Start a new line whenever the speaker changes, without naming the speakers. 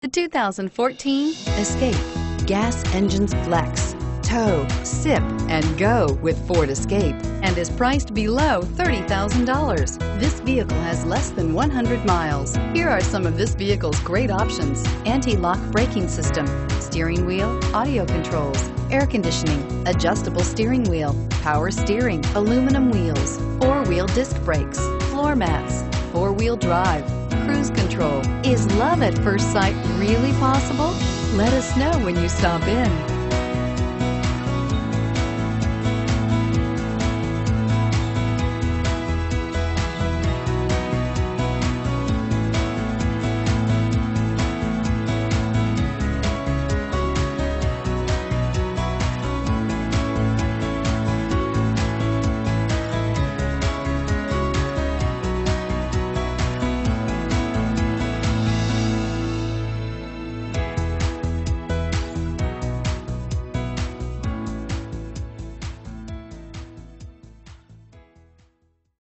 The 2014 Escape. Gas engines flex, tow, sip, and go with Ford Escape, and is priced below $30,000. This vehicle has less than 100 miles. Here are some of this vehicle's great options: anti-lock braking system, steering wheel audio controls, air conditioning, adjustable steering wheel, power steering, aluminum wheels, four-wheel disc brakes, floor mats, four-wheel drive, cruise control. Is love at first sight really possible? Let us know when you stop in.